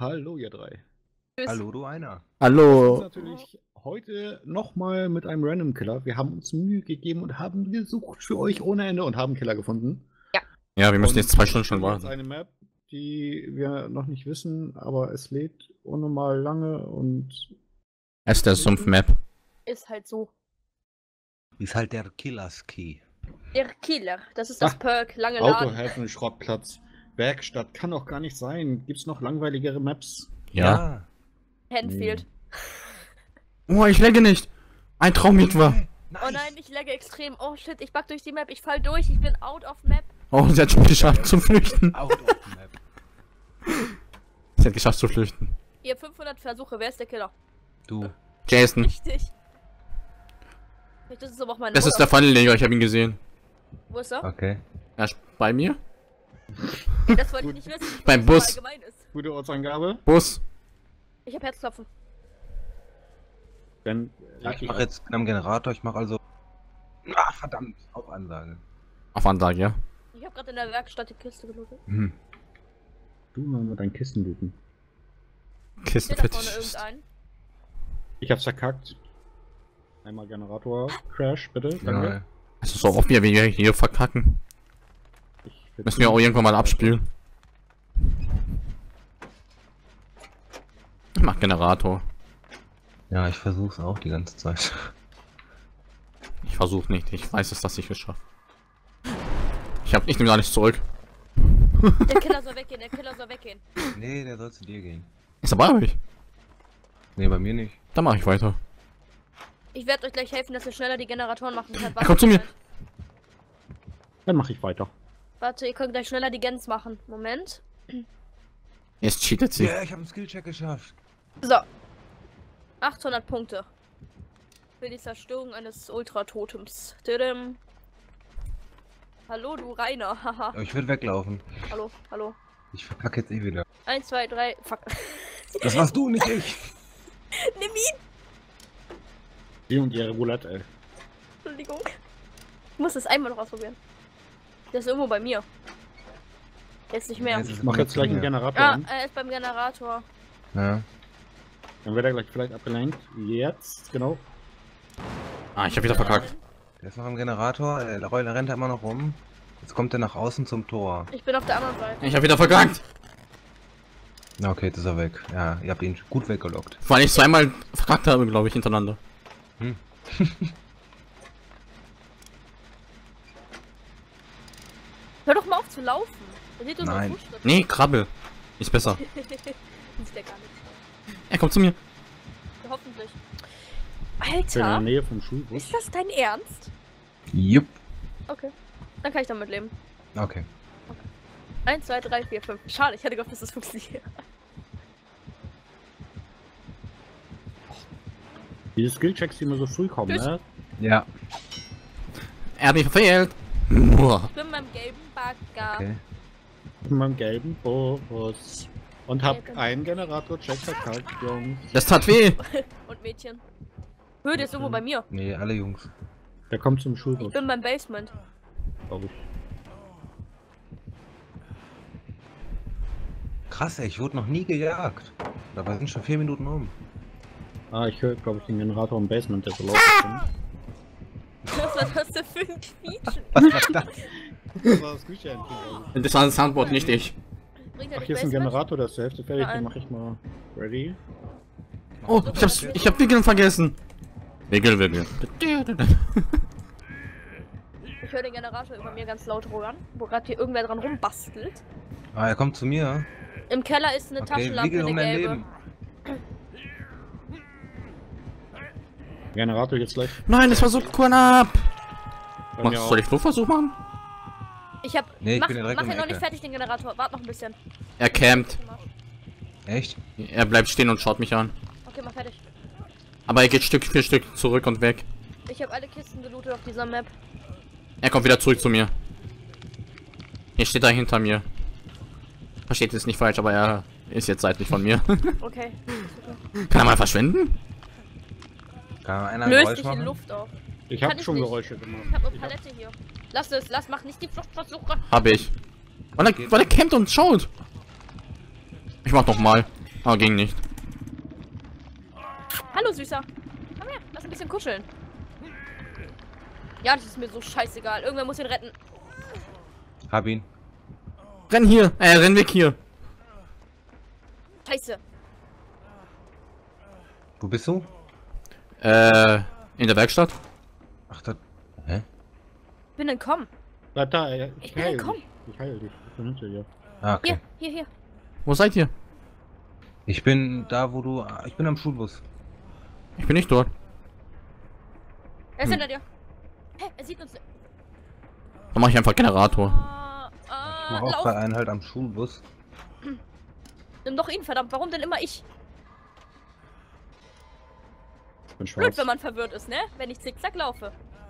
Hallo, ihr drei. Tschüss. Hallo, du einer. Das ist Hallo. natürlich heute nochmal mit einem Random Killer. Wir haben uns Mühe gegeben und haben gesucht für euch ohne Ende und haben einen Killer gefunden. Ja, wir müssen Und jetzt 2 Stunden schon jetzt warten. eine Map, die wir noch nicht wissen, aber es lädt unnormal lange und Es ist der Sumpf-Map. Ist halt so. Ist halt der Killers Key. Der Killer, das ist das Ah, Perk, lange Laden. Autohäfen, Schrottplatz, Werkstatt. Kann doch gar nicht sein. Gibt's noch langweiligere Maps? Ja. Hanfield. Oh, ich lagge nicht. Ein Traum etwa. Oh nein, ich lagge extrem. Oh shit, ich bug durch die Map, ich fall durch, ich bin out of Map. Oh, sie hat schon geschafft zu flüchten. Out of the map. Sie hat geschafft zu flüchten. Ihr 500 Versuche, wer ist der Killer? Du. Jason. Richtig. Das ist aber auch meine Das ist Mutter. der Pfannenleger, ich habe ihn gesehen. Wo ist er? Okay. Er ist bei mir? Ja, das wollte ich nicht wissen. Ich Beim wusste, was Bus. allgemein ist. Gute Ortsangabe. Bus. Ich hab Herzklopfen. Dann Ja, ich mache jetzt am Generator, ich mache also... Ah, verdammt, auf Ansage. Auf Ansage, ja. Ich hab gerade in der Werkstatt die Kiste gelootet. Hm. Du mal mit deinen Kisten looten. Kisten Steht da vorne fetisch. irgendein? Ich hab's verkackt. Einmal Generator Crash, bitte. Danke. Ja, Es ist so oft, wie wir hier verkacken. Müssen wir auch irgendwann mal abspielen. Ich mach Generator. ja, ich versuch's auch die ganze Zeit. Ich versuche nicht. Ich weiß es, dass ich es schaffe. Ich nehme gar nichts zurück. Der Killer soll weggehen, der Killer soll weggehen. Nee, der soll zu dir gehen. Ist er bei euch? Nee, bei mir nicht. Dann mache ich weiter. Ich werde euch gleich helfen, dass ihr schneller die Generatoren machen könnt. Er kommt zu mir. Dann mache ich weiter. Warte, ihr könnt gleich schneller die Gens machen. Moment. Jetzt cheatet sie. Ja, ich habe einen Skillcheck geschafft. So. 800 Punkte. Für die Zerstörung eines Ultratotems. Tudum. Hallo, du Rainer. Haha. Aber ich würde weglaufen. Hallo, hallo. Ich verkacke jetzt eh wieder. 1, 2, 3. Fuck. Das warst du, nicht ich. Nimm ihn! Sie und ihre Roulette, ey. Entschuldigung. Ich muss das einmal noch ausprobieren. Der ist irgendwo bei mir. Jetzt nicht mehr. Jetzt ist Ich mach jetzt gleich einen Generator Ah, an. er ist beim Generator. Ja. Dann wird er gleich vielleicht abgelenkt. Jetzt, genau. Ah, ich habe wieder verkackt. Der ist noch am Generator, der rennt da immer noch rum. Jetzt kommt er nach außen zum Tor. Ich bin auf der anderen Seite. Ich habe wieder verkackt. Na okay, jetzt ist er weg. Ja, ihr habt ihn gut weggelockt. Weil ich zweimal verkackt habe, glaube ich, hintereinander. Hm. Hör doch mal auf zu laufen. Da sieht unsere Nein. Fußschritte. Nee, Krabbel. Ist besser. Sieht der gar nicht. Er kommt zu mir. Hoffentlich. In der Alter, Nähe vom Schulbus. ist das dein Ernst? Jupp. Okay. Dann kann ich damit leben. Okay. 1, 2, 3, 4, 5. Schade, ich hätte gehofft, dass das funktioniert. Diese Skillchecks, die immer so früh kommen, Tschüss. ne? Ja. Er hat mich verfehlt. Boah. Ich bin beim gelben Bagger. Okay. In meinem gelben Bus. Und hab einen Generator-Check verkackt, Jungs. Das tat weh. Und Mädchen. Hör, der ist irgendwo bei mir. Nee, alle Jungs. Der kommt zum Ich Schulbus, bin beim Basement. glaube ich. Krass, ey, ich wurde noch nie gejagt. Dabei sind schon 4 Minuten um. Ah, ich höre, glaube ich, den Generator im Basement, der so laut ist. Was war das denn für ein Quietschen? Was war das? Das war das Küche. Das war ein Soundboard, nicht ich. Bringt er Ach, dich hier ist ein Basement? Generator, der ist zur Hälfte fertig, den Nein. mache ich mal ready. Oh, ich hab Wickeln vergessen. Wickel. Ich höre den Generator über mir ganz laut ruckern, wo gerade hier irgendwer dran rumbastelt. Ah, er kommt zu mir. Im Keller ist eine Okay, Taschenlampe, wickel eine um dein gelbe. Leben. Generator jetzt gleich. Nein, das war so knapp. Bei mir Soll ich Flugversuch machen? Ich hab. Nee, ich mach bin ja direkt mach um ihn die noch nicht Ecke. fertig, den Generator. Wart noch ein bisschen. Er campt. Echt? Er bleibt stehen und schaut mich an. Okay, mach fertig. Aber er geht Stück für Stück zurück und weg. Ich habe alle Kisten gelootet auf dieser Map. Er kommt wieder zurück zu mir. Hier steht er hinter mir. Versteht es nicht falsch, aber er ist jetzt seitlich von mir. Okay. Kann er mal verschwinden? Kann einer ein Löst Geräusch dich in machen? Luft auf. Ich Kann habe ich schon nicht. Geräusche gemacht. Ich habe eine Palette hier. Lass es, mach nicht die Fluchtversuche. Hab ich. Weil er campt und schaut. Ich mach noch mal. Aber ging nicht. Hallo, Süßer. Komm her, lass ein bisschen kuscheln. Ja, das ist mir so scheißegal. Irgendwer muss ihn retten. Hab ihn. Renn hier! Renn weg hier! Scheiße. Wo bist du? In der Werkstatt? Ach, da. Hä? Ich bin entkommen. Bleib da, Ich bin heil entkommen. dich. Ich heil dich. Ich bin hinter dir. Ah, okay. Hier. Wo seid ihr? Ich bin da, wo du. Ich bin am Schulbus. Ich bin nicht dort. Er ist hinter dir. Hä, er sieht uns. Dann mach ich einfach Generator. Ich mach auch Lauf. bei einen halt am Schulbus. Nimm doch ihn, verdammt. Warum denn immer ich? Ich bin Blöd, schwarz. wenn man verwirrt ist, ne? Wenn ich zickzack laufe.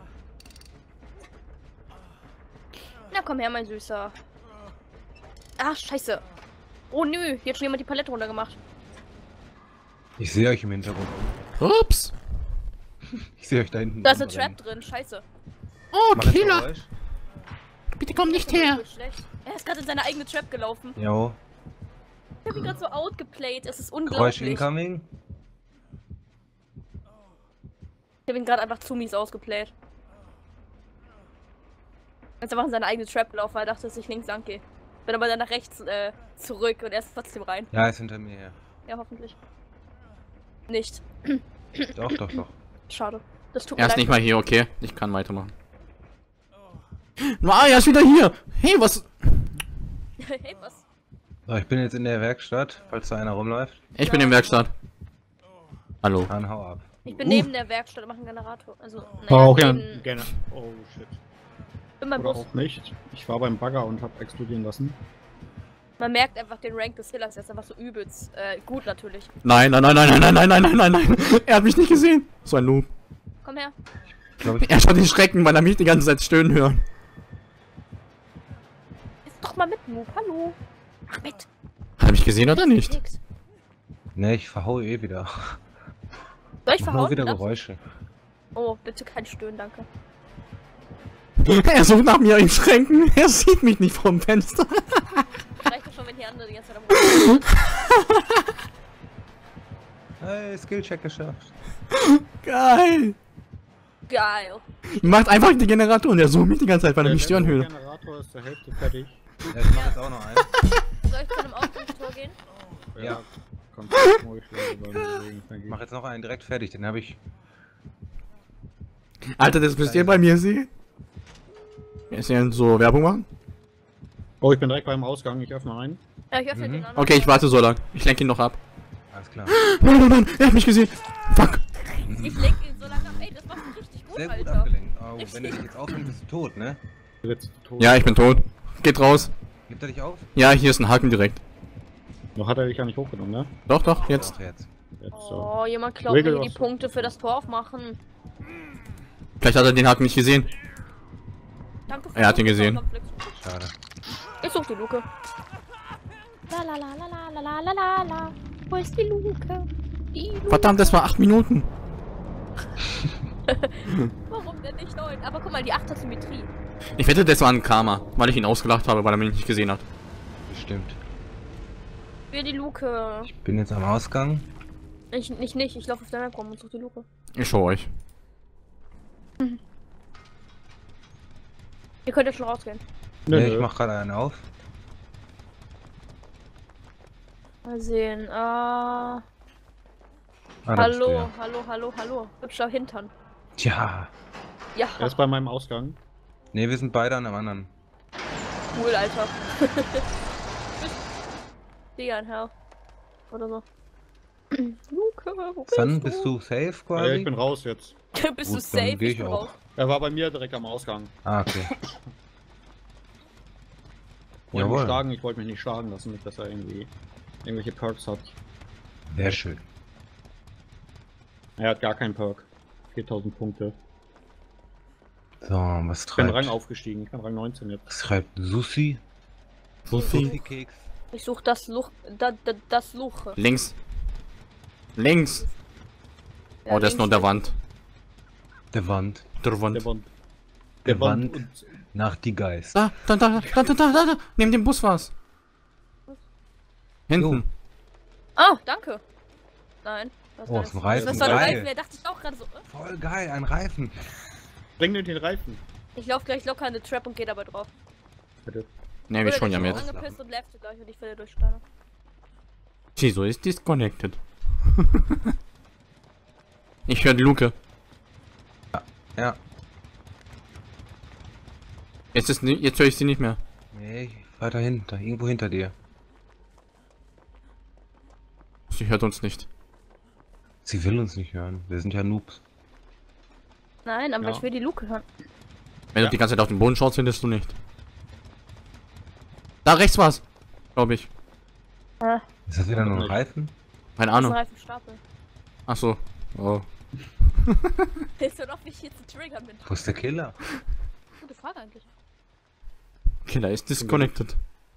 Na komm her, mein Süßer. Ach, scheiße. Oh nö, hier hat schon jemand die Palette runtergemacht. Ich sehe euch im Hintergrund. Ups! Ich sehe euch da hinten. Da ist eine rumrennen. Trap drin, scheiße. Oh, Mach jetzt Killer! Geräusch. Bitte komm nicht Das ist her! so schlecht. Er ist gerade in seine eigene Trap gelaufen. Jo. Ich hab ihn gerade so outgeplayt. Es ist Geräusch unglaublich. Ich incoming. hab ihn gerade einfach zu mies ausgeplayt. Er ist einfach in seine eigene Trap gelaufen, weil er dachte, dass ich links lang gehe. Bin aber dann nach rechts zurück und er ist trotzdem rein. Ja, ist hinter mir her. Ja, hoffentlich. Nicht. Doch. Schade. Das tut Er mir ist leid. nicht mal hier, okay? Ich kann weitermachen. Ah, er ist wieder hier! Hey, was? Hey, was? So, ich bin jetzt in der Werkstatt, falls da einer rumläuft. Ich bin in der Werkstatt. Hallo. Dann hau ab. Ich bin neben der Werkstatt und mache einen Generator. Also, naja, Oh, okay. neben, Gerne. Oh, shit. bin beim Oder Bus. auch nicht. Ich war beim Bagger und hab explodieren lassen. Man merkt einfach den Rank des Killers. Er ist einfach so übelst gut natürlich. Nein. Er hat mich nicht gesehen. So ein Noob. Komm her. Ich glaube, Er schaut den Schrecken, weil er mich die ganze Zeit stöhnen hört. Ist doch mal mit, Noob. Hallo. Ach, mit. Hat er mich gesehen oder nicht? Nix. Ne, ich verhaue eh wieder. Soll ich Mach verhauen? nur wieder Darfst du? Geräusche. Oh, bitte kein Stöhnen, danke. Er sucht nach mir in Schränken. Er sieht mich nicht vom Fenster. Reicht doch schon, wenn die andere die ganze Zeit am Rumrennen ist. Hey, Skillcheck geschafft. Geil. Geil. Macht einfach die Generatoren. Der sucht mich die ganze Zeit, weil er mich stören will. Der Generator ist zur Hälfte fertig. Ja, ich mach jetzt auch noch einen. Soll ich zu einem Ausgangstor gehen? Ja. Kommt, Ich mach jetzt noch einen direkt fertig, den habe ich. Alter, das müsst ihr bei mir sehen. Ist ja so Werbung machen? Oh, ich bin direkt beim Ausgang. Ich öffne einen. Ja, ich öffne den anderen. Okay, ich warte so lang. Ich lenke ihn noch ab. Alles klar. Nein, er hat mich gesehen. Fuck. Ich lenk ihn so lange ab. Ey, das machst du richtig gut, Sehr gut Alter. abgelenkt. Oh, wenn du dich jetzt aufhältst, bist du tot, ne? Jetzt tot. Ja, ich bin tot. Geht raus. Gibt er dich auf? Ja, hier ist ein Haken direkt. Noch hat er dich ja nicht hochgenommen, ne? Doch, jetzt. Doch, jetzt. Jetzt so. Oh, jemand klaut mir Wiggle hier die was. Punkte für das Tor aufmachen. Vielleicht hat er den Haken nicht gesehen. Danke für Er hat ihn den gesehen. Konflikt. Schade. Ich such die Luke. La la la la la la la la la la. Wo ist die Luke? Die Luke. Verdammt, das war 8 Minuten. Warum denn nicht 9? Aber guck mal, die 8 hat Symmetrie. Ich wette, das war ein Karma, weil ich ihn ausgelacht habe, weil er mich nicht gesehen hat. Bestimmt. Für die Luke. Ich bin jetzt am Ausgang. Ich nicht. Ich laufe auf der Map rum und such die Luke. Ich schau euch. Ihr könnt jetzt schon rausgehen. Ne, ich mach gerade einen auf. Mal sehen. Ah, da bist du Hallo, ja. hallo. Hübscher Hintern. Tja. Ja, Er ist bei meinem Ausgang. Ne, wir sind beide an einem anderen. cool, Alter. Digga, ein Herr. Oder so. Luke, wo bist San, du? bist du safe Ja, quasi? ich bin raus jetzt. Bist du Gut, safe? dann geh ich bin auch. raus. Er war bei mir direkt am Ausgang. Ah, okay. Wollte mich Jawohl. schlagen, ich wollte mich nicht schlagen lassen, nicht dass er irgendwie irgendwelche Perks hat. Sehr schön. Er hat gar keinen Perk. 4000 Punkte. So, was Ich bin treibt? Rang aufgestiegen, ich bin Rang 19 jetzt. Was treibt Susi? Keks. Ich such das Luch. Das Luche. Links. Links. Ja, Oh, das ist nur der Wand. Der Wand. Der Wand. Der Wand. Der Der Wand. Wand. Nach die Geist. Da. Neben dem Bus war's. Hinten. Ah, danke. Nein. Das Oh, ist ein Reifen, Das war ein geil. Reifen, der dachte ich auch gerade so. Voll geil, ein Reifen. Bring den Reifen. Ich lauf gleich locker in eine Trap und geh dabei drauf. Bitte. Ne, wir schon ja mit. mit. Angepisst und lefte gleich und ich werde durch Steine. Wieso ist disconnected? Ich höre die Luke. Ja. Jetzt höre ich sie nicht mehr. Nee, weiter hinter, irgendwo hinter dir. Sie hört uns nicht. Sie will uns nicht hören. Wir sind ja Noobs. Nein, aber Ja. ich will die Luke hören. Wenn du die ganze Zeit auf den Boden schaust, findest du nicht. Da rechts war's. Glaube ich. Ist das wieder nur ein Nicht. Reifen? Keine Das ist ein Ahnung. Reifenstapel. Ach so. Oh. Hilfst du doch, wie ich hier zu triggern bin? Wo ist der Killer? Gute Frage eigentlich. Killer ist disconnected.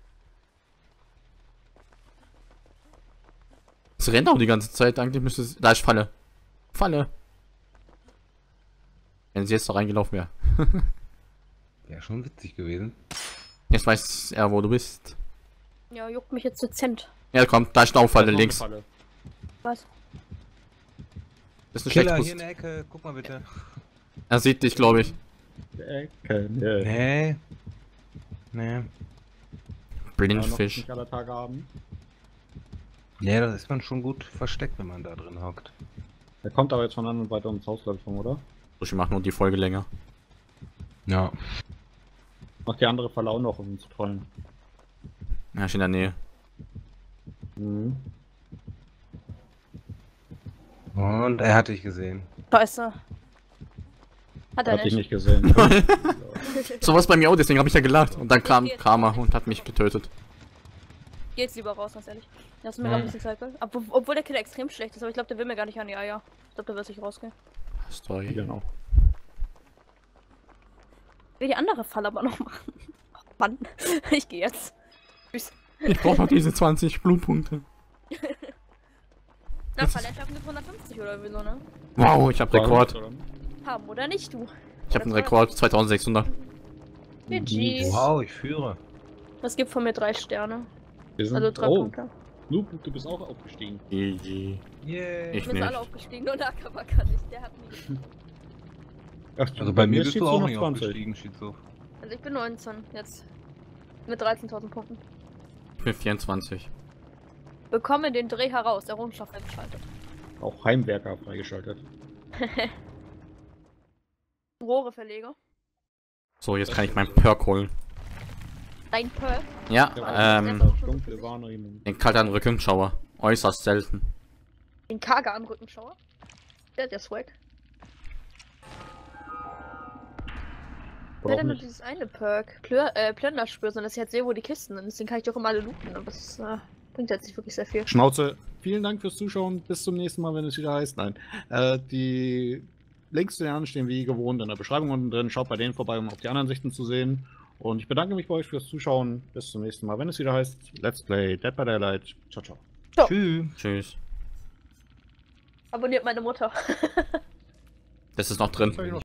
Es rennt auch die ganze Zeit. Eigentlich müsste es... Da ist Falle. Falle. Wenn sie jetzt da reingelaufen wäre. Wäre schon witzig gewesen. Jetzt weiß er, wo du bist. Ja, juckt mich jetzt dezent. Ja, komm, da ist eine Falle Da ist noch links. eine Falle. Was? Das ist ein Killer, hier Steckpost. in der Ecke, guck mal bitte. Er sieht dich, glaube ich. Ecke. Nee. Nee. Blindfisch. Nicht alle Tage haben. Nee, das ist man schon gut versteckt, wenn man da drin hockt. Der kommt aber jetzt von anderen weiter ums Haus, glaube ich, oder? Ich mach nur die Folge länger. Ja. Macht die andere Falle auch noch, um ihn zu trollen. Ja, ist in der Nähe. Mhm. Und er hat dich gesehen. Scheiße. Hat er Hab ich nicht. nicht gesehen. So was bei mir auch, deswegen habe ich ja gelacht. Und dann kam Karma und hat mich getötet. Geh jetzt lieber raus, ganz ehrlich. Das ist mir noch ein bisschen Zeit, gell? Obwohl der Killer extrem schlecht ist, aber ich glaube, der will mir gar nicht an die Eier. Ich glaube, der wird sich rausgehen. Story. Genau. Ich will die andere Falle aber noch machen. Oh Mann. Ich gehe jetzt. Tschüss. Ich brauche noch diese 20 Blutpunkte. Na, Verletzung mit 150 oder wieso, ne? Wow, ich habe Rekord. Haben oder nicht, du? Ich habe einen Rekord, 2600. GG. Wow, ich führe. Das gibt von mir 3 Sterne. Wir sind, Also 3 oh, Punkte. Noob, du bist auch aufgestiegen. GG. Yeah. Ich Wir sind alle nicht. aufgestiegen, nur Nakabaka nicht. Der hat mich. Ach, Also bei mir bist steht's du nur auch noch nicht aufgestiegen, Schizo. Also ich bin 19 jetzt. Mit 13.000 Punkten. Ich bin 24. Bekomme den Dreh heraus. Errungenschaft eingeschaltet. Auch Heimwerker freigeschaltet. Rohreverleger. So, jetzt kann ich meinen Perk holen. Dein Perk. Ja, Dunkle Wahrnehmung. den kalten Rückenschauer. Äußerst selten. Den Kaga am Rückenschauer. Der hat ja Swag. Wer hat denn nur dieses eine Perk? Plünderspür, sondern dass ich halt sehe, wo die Kisten sind. Deswegen kann ich doch immer alle looten, aber das bringt jetzt nicht wirklich sehr viel. Schnauze. Vielen Dank fürs Zuschauen. Bis zum nächsten Mal, wenn es wieder heißt. Nein. Die Links zu den anderen stehen wie gewohnt in der Beschreibung unten drin. Schaut bei denen vorbei, um auch die anderen Sichten zu sehen. Und ich bedanke mich bei euch fürs Zuschauen. Bis zum nächsten Mal, wenn es wieder heißt Let's Play Dead by Daylight. Ciao, ciao. Tschüss. Tschüss. Abonniert meine Mutter. Das ist noch drin.